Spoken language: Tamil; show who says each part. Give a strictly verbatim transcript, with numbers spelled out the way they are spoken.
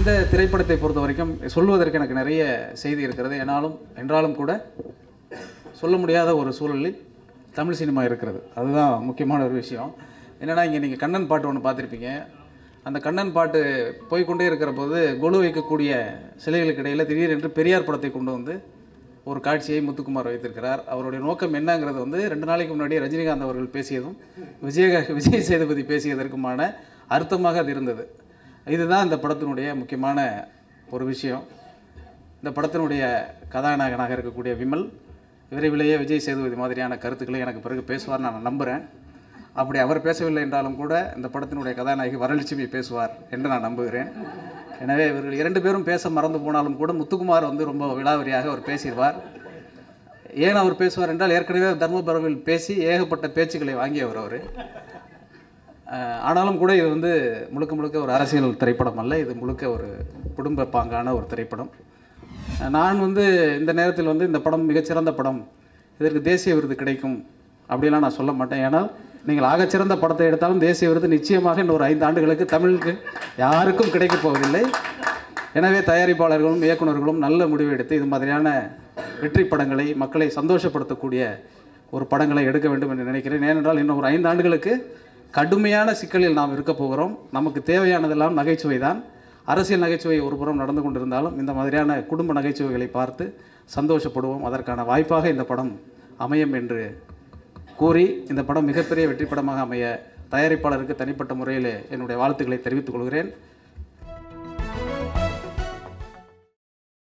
Speaker 1: இந்த திரைப்படத்தை பொறுத்த வரைக்கும் சொல்வதற்கு எனக்கு நிறைய செய்தி இருக்கிறது. என்னாலும் என்றாலும் கூட சொல்ல முடியாத ஒரு சூழலில் தமிழ் சினிமா இருக்கிறது. அதுதான் முக்கியமான ஒரு விஷயம். என்னென்னா, இங்கே நீங்கள் கண்ணன் பாட்டு ஒன்று பார்த்துருப்பீங்க. அந்த கண்ணன் பாட்டு போய்கொண்டே இருக்கிற போது கொலு வைக்கக்கூடிய சிலைகளுக்கு இடையில் திடீரென்று பெரியார் படத்தை கொண்டு வந்து ஒரு காட்சியை முத்துக்குமார் வைத்திருக்கிறார். அவருடைய நோக்கம் என்னங்கிறது வந்து ரெண்டு நாளைக்கு முன்னாடி ரஜினிகாந்த் அவர்கள் பேசியதும் விஜய விஜய் சேதுபதி பேசியதற்குமான அர்த்தமாக அது இருந்தது. இதுதான் இந்த படத்தினுடைய முக்கியமான ஒரு விஷயம். இந்த படத்தினுடைய கதாநாயகனாக இருக்கக்கூடிய விமல் விரைவிலேயே விஜய் சேதுபதி மாதிரியான கருத்துக்களை எனக்கு பிறகு பேசுவார் நான் நம்புகிறேன். அப்படி அவர் பேசவில்லை என்றாலும் கூட இந்த படத்தினுடைய கதாநாயகி வரலட்சுமி பேசுவார் என்று நான் நம்புகிறேன். எனவே இவர்கள் இரண்டு பேரும் பேச மறந்து போனாலும் கூட முத்துக்குமார் வந்து ரொம்ப விலாவரியாக அவர் பேசிடுவார். ஏன் அவர் பேசுவார் என்றால், ஏற்கனவே தர்மபுரவில் பேசி ஏகப்பட்ட பேச்சுக்களை வாங்கியவர் அவர். ஆனாலும் கூட இது வந்து முழுக்க முழுக்க ஒரு அரசியல் திரைப்படம் அல்ல, இது முழுக்க ஒரு குடும்ப பாங்கான ஒரு திரைப்படம். நான் வந்து இந்த நேரத்தில் வந்து இந்த படம் மிகச்சிறந்த படம், இதற்கு தேசிய விருது கிடைக்கும் அப்படிலாம் நான் சொல்ல மாட்டேன். ஏன்னா நீங்கள் ஆகச்சிறந்த படத்தை எடுத்தாலும் தேசிய விருது நிச்சயமாக இன்னொரு ஐந்து ஆண்டுகளுக்கு தமிழுக்கு யாருக்கும் கிடைக்கப் போவதில்லை. எனவே தயாரிப்பாளர்களும் இயக்குநர்களும் நல்ல முடிவு எடுத்து இது மாதிரியான வெற்றி படங்களை, மக்களை சந்தோஷப்படுத்தக்கூடிய ஒரு படங்களை எடுக்க வேண்டும் என்று நினைக்கிறேன். ஏனென்றால் இன்னும் ஒரு ஐந்து ஆண்டுகளுக்கு கடுமையான சிக்கலில் நாம் இருக்க போகிறோம். நமக்கு தேவையானதெல்லாம் நகைச்சுவை தான். அரசியல் நகைச்சுவை ஒரு புறம் நடந்து கொண்டிருந்தாலும் இந்த மாதிரியான குடும்ப நகைச்சுவைகளை பார்த்து சந்தோஷப்படுவோம். அதற்கான வாய்ப்பாக இந்த படம் அமையும் என்று கூறி, இந்த படம் மிகப்பெரிய வெற்றி படமாக அமைய தயாரிப்பாளருக்கு தனிப்பட்ட முறையில் என்னுடைய வாழ்த்துக்களை தெரிவித்துக் கொள்கிறேன்.